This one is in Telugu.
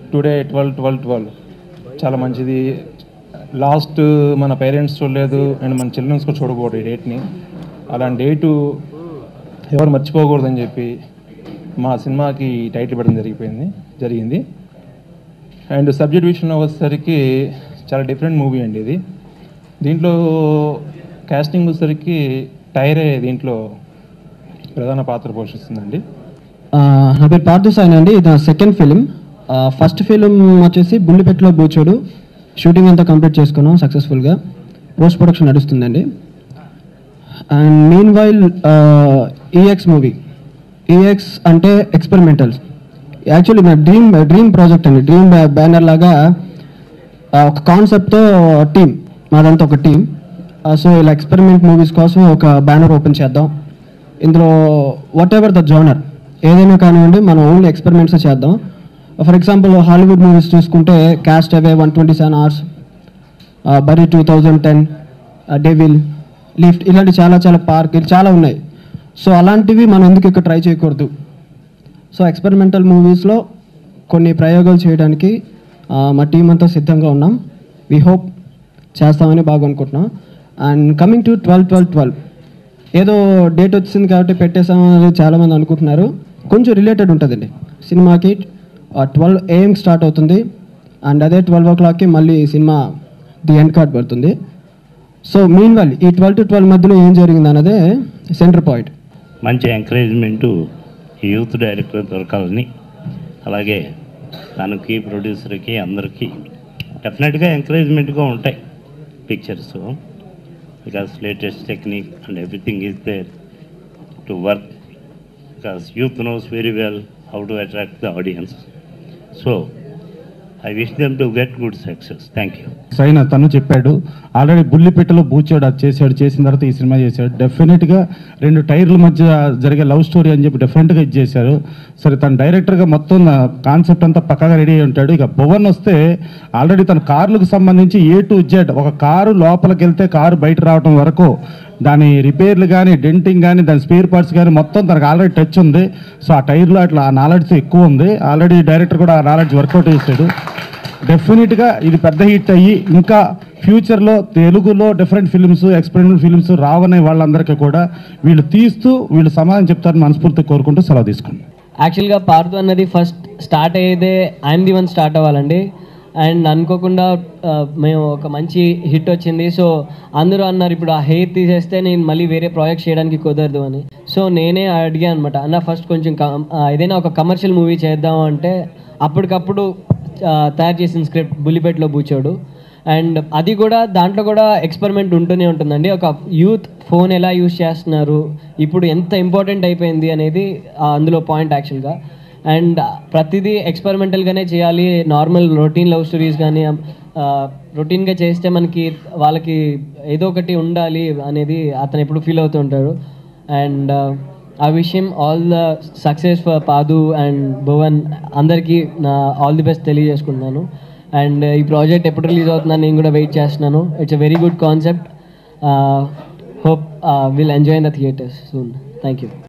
టుడే 12/12/12 చాలా మంచిది. లాస్ట్ మన పేరెంట్స్ చూడలేదు అండ్ మన చిల్డ్రన్స్ కూడా చూడకూడదు ఈ డేట్ని. అలాంటి డేటు ఎవరు మర్చిపోకూడదని చెప్పి మా సినిమాకి టైటిల్ పెట్టడం జరిగింది. అండ్ సబ్జెక్ట్ విషయంలో వచ్చేసరికి చాలా డిఫరెంట్ మూవీ అండి ఇది. దీంట్లో కాస్టింగ్ వచ్చేసరికి టైరే దీంట్లో ప్రధాన పాత్ర పోషిస్తుందండి. నా పేరు పార్థు సాయి అండి. ఇది నా సెకండ్ ఫిలిం. ఫస్ట్ ఫిలిం వచ్చేసి బుల్లిపెట్టలో బూచోడు. షూటింగ్ అంతా కంప్లీట్ చేసుకున్నాం సక్సెస్ఫుల్గా. పోస్ట్ ప్రొడక్షన్ నడుస్తుందండి. And meanwhile EX movie. EX అంటే ఎక్స్పెరిమెంటల్స్. యాక్చువల్లీ నా డ్రీమ్ ప్రాజెక్ట్ అండి. డ్రీమ్ బ్యానర్ లాగా ఒక కాన్సెప్ట్తో టీమ్, మాదంతా ఒక టీమ్. సో ఇలా ఎక్స్పెరిమెంట్ మూవీస్ కోసం ఒక బ్యానర్ ఓపెన్ చేద్దాం. ఇందులో వాట్ ఎవర్ ద జోనర్ ఏదైనా కానివ్వండి, మనం ఓన్లీ ఎక్స్పెరిమెంట్స్ చేద్దాం. For example Hollywood movies cast క్యాస్ట్ అవే, 127 hours, బరీ 2010, డెవిల్, లిఫ్ట్, ఇలాంటి చాలా పార్క్ చాలా ఉన్నాయి. సో అలాంటివి మనం ఎందుకు ఇక్కడ ట్రై చేయకూడదు? సో ఎక్స్పెరిమెంటల్ మూవీస్లో కొన్ని ప్రయోగాలు చేయడానికి మా టీం అంతా సిద్ధంగా ఉన్నాం. వీ హోప్ చేస్తామని బాగా అనుకుంటున్నాం. అండ్ కమింగ్ టు 12/12/12 ఏదో డేట్ వచ్చింది కాబట్టి పెట్టేసామని చాలామంది అనుకుంటున్నారు. కొంచెం రిలేటెడ్ ఉంటుందండి సినిమాకి. 12 AM స్టార్ట్ అవుతుంది అండ్ అదే 12 o'clockకి మళ్ళీ సినిమా ది ఎండ్ కార్డ్ పడుతుంది. సో మీన్ వైల్ ఈ 12 to 12 మధ్యలో ఏం జరిగింది అన్నదే సెంటర్ పాయింట్. మంచి ఎంకరేజ్మెంటు యూత్ డైరెక్టర్ దొరకాలని, అలాగే తనకి ప్రొడ్యూసర్కి అందరికీ డెఫినెట్గా ఎంకరేజ్మెంట్గా ఉంటాయి pictures. Because latest technique and everything is there to work, because youth knows very well how to attract the audience. So I wish them to get good success. Thank you. Saina తను చెప్పాడు ఆల్రెడీ బుల్లిపెట్టలో బూచాడు, అది చేసిన తర్వాత ఈ సినిమా చేశాడు. డెఫినెట్గా 2 టైర్ల మధ్య జరిగే లవ్ స్టోరీ అని చెప్పి డెఫినెట్గా ఇది చేశారు. సరే తను డైరెక్టర్గా మొత్తం కాన్సెప్ట్ అంతా పక్కగా రెడీ అయి ఉంటాడు. ఇక భువన్ వస్తే ఆల్రెడీ తన కార్లకు సంబంధించి A to Z, ఒక కారు లోపలికి వెళ్తే కారు బయట రావడం వరకు దాని రిపేర్లు కానీ, డెంటింగ్ కానీ, దాని స్పేర్ పార్ట్స్ కానీ మొత్తం తనకు ఆల్రెడీ టచ్ ఉంది. సో ఆ టైర్లో అట్లా ఆ నాలెడ్జ్ ఎక్కువ ఉంది. ఆల్రెడీ డైరెక్టర్ కూడా ఆ నాలెడ్జ్ వర్కౌట్ చేశాడు. డెఫినెట్గా ఇది పెద్ద హిట్ అయ్యి ఇంకా ఫ్యూచర్లో తెలుగులో డిఫరెంట్ ఫిలిమ్స్, ఎక్స్పెరిమెంటల్ ఫిలిమ్స్ రావనే వాళ్ళందరికీ కూడా వీళ్ళు సమాధానం చెప్తారని మనస్ఫూర్తిగా కోరుకుంటూ సెలవు తీసుకున్నాం. యాక్చువల్గా పార్థు అన్నది ఫస్ట్ స్టార్ట్ అయ్యేదే ఐఎమ్ ది వన్ స్టార్ట్ అవ్వాలండి. అండ్ అనుకోకుండా మేము ఒక మంచి హిట్ వచ్చింది. సో అందరూ అన్నారు ఇప్పుడు ఆ హెయిర్ తీసేస్తే నేను మళ్ళీ వేరే ప్రాజెక్ట్ చేయడానికి కుదరదు అని. సో నేనే అడిగా అనమాట, అన్న ఫస్ట్ కొంచెం ఏదైనా ఒక కమర్షియల్ మూవీ చేద్దాం అంటే అప్పటికప్పుడు తయారు చేసిన స్క్రిప్ట్ బుల్లిపెట్టలో బూచాడు. అండ్ అది కూడా దాంట్లో కూడా ఎక్స్పెరిమెంట్ ఉంటూనే ఉంటుందండి. ఒక యూత్ ఫోన్ ఎలా యూజ్ చేస్తున్నారు, ఇప్పుడు ఎంత ఇంపార్టెంట్ అయిపోయింది అనేది అందులో పాయింట్ యాక్చువల్గా. అండ్ ప్రతిదీ ఎక్స్పెరిమెంటల్గానే చేయాలి. నార్మల్ రొటీన్ లవ్ స్టోరీస్ కానీ రొటీన్గా చేస్తే వాళ్ళకి ఏదో ఒకటి ఉండాలి అనేది అతను ఎప్పుడు ఫీల్ అవుతూ ఉంటారు. And I wish him all the success for Padu and Bhuvan. అందరికీ నా ఆల్ ది బెస్ట్ తెలియజేసుకుంటున్నాను. అండ్ ఈ ప్రాజెక్ట్ ఎప్పుడు రిలీజ్ అవుతుందని నేను కూడా వెయిట్ చేస్తున్నాను. It's a very good concept. Hope will enjoy in the theatres soon. Thank you.